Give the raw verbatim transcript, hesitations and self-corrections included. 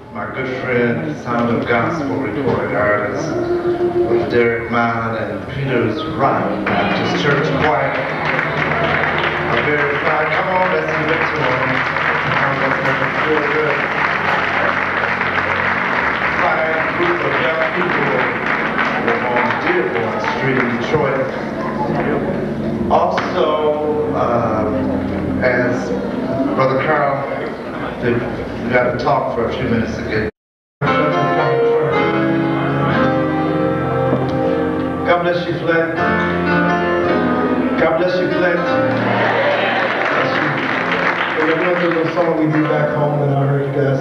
my good friend, Sound of Gospel recording artist, with Derek Mann and Peter's Rock Baptist Church Choir. I'm very proud. Come on, let's give it to him. Come on, let's make him feel good. Fine group of young people on Dearborn Street in Detroit. Also, uh, as Brother Carl did, we got to talk for a few minutes again. God bless you, Flint. God bless you, Flint. Bless you. There's a little song we do back home that I heard you guys